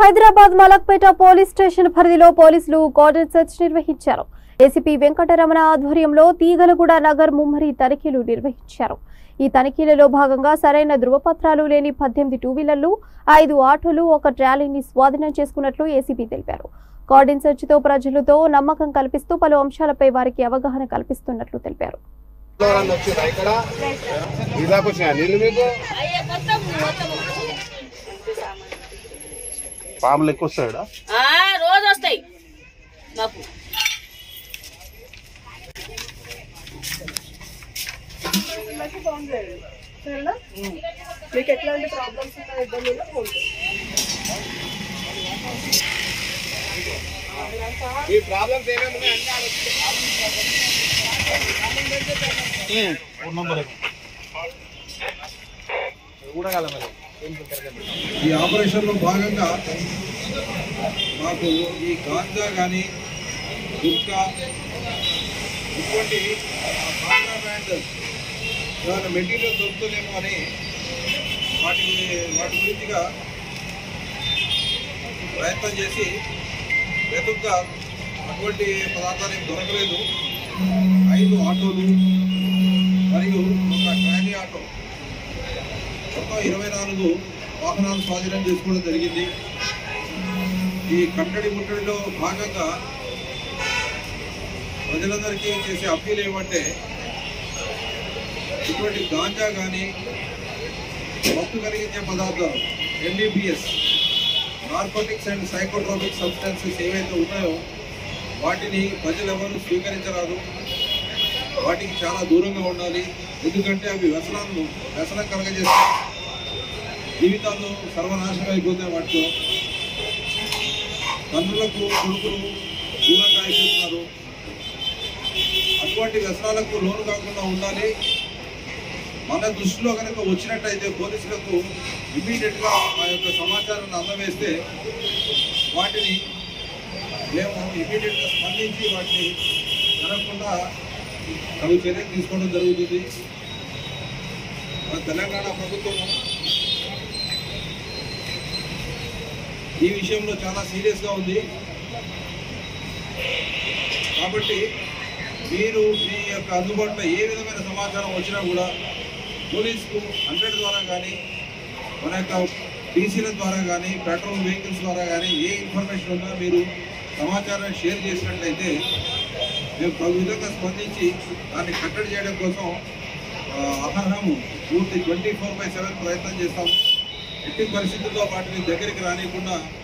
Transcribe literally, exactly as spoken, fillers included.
Hyderabad Malakpet police station పరిధిలో పోలీసులు cordon search నిర్వహించారు. ఏసీపీ వెంకటరమణ ఆధ్వర్యంలో తీగలగూడ నగర్ ముమ్మరి తనిఖీలు నిర్వహించారు. ఈ తనిఖీలలో భాగంగా సరైన ధృవపత్రాలు లేని పద్దెనిమిది టూ వీలర్లు, ఐదు ఆటోలు, ఒక ట్రాలీని స్వాధీనం చేసుకున్నట్లు ఏసీపీ తెలిపారు. కార్డన్ సెర్చ్ తో ప్రజలతో నమ్మకం కల్పిస్తూ పలు అంశాలపై వారికి అవగాహన కల్పిస్తున్నట్లు తెలిపారు. పాములు ఎక్కువ వస్తాయా? రోజు వస్తాయి మాకు. మీకు ఎట్లాంటి ప్రాబ్లమ్స్ ఉన్నాయి ఇబ్బందులు ఈ ప్రాబ్లమ్స్ ఏమేమి ఈ ఆపరేషన్లో భాగంగా మాకు ఈ గాంజా కానీ గుట్కా ఇటువంటి కాంట్రాబ్యాండ్ ఏమైనా మెటీరియల్ దొరుకుతుందేమో అని వాటి వాటి గురించిగా ప్రయత్నం చేసి వెతుగ్గా అటువంటి పదార్థాలు ఏం దొరకలేదు. ఐదు ఆటోలు మరియు ఒక ట్రాలీ ఆటో మొత్తం ఇరవై నాలుగు వాహనాలు స్వాధీనం చేసుకోవడం జరిగింది. ఈ కట్టడి ముట్టడిలో భాగంగా ప్రజలందరికీ చేసే అప్పీల్ ఏమంటే ఇటువంటి గాంజా కానీ మత్తు కలిగించే పదార్థాలు NDPS narcotics and psychotropic substances ఏవైతే ఉన్నాయో వాటిని ప్రజలెవరూ స్వీకరించరాదు. వాటికి చాలా దూరంగా ఉండాలి. ఎందుకంటే అవి వ్యసనాలను వ్యసనం కలగజేస్తే జీవితాల్లో సర్వనాశనం అయిపోతాయి. వాటితో తండ్రులకు కొడుకులు దూరంగా అయిపోతున్నారు. అటువంటి వ్యసనాలకు లోను కాకుండా ఉండాలి. మన దృష్టిలో కనుక వచ్చినట్టయితే పోలీసులకు ఇమ్మీడియట్గా ఆ యొక్క సమాచారాన్ని అందవేస్తే వాటిని మేము ఇమ్మీడియట్గా స్పందించి వాటిని జరగకుండా తగు చర్యలు తీసుకోవడం జరుగుతుంది. మన తెలంగాణ ప్రభుత్వం ఈ విషయంలో చాలా సీరియస్గా ఉంది. కాబట్టి మీరు మీ యొక్క అందుబాటులో ఏ విధమైన సమాచారం వచ్చినా కూడా పోలీసుకు హండ్రెడ్ ద్వారా కానీ మన యొక్క టీసీల ద్వారా కానీ పెట్రోల్ వెహికల్స్ ద్వారా కానీ ఏ ఇన్ఫర్మేషన్ ఉన్నా మీరు సమాచారాన్ని షేర్ చేసినట్లయితే మేము తగు విధంగా స్పందించి దాన్ని కట్టడి చేయడం కోసం అహర్హము పూర్తి ట్వంటీ ఫోర్ బై సెవెన్ ప్రయత్నం చేస్తాము. ఎట్టి పరిస్థితుల్లో వాటిని దగ్గరికి రానియకుండా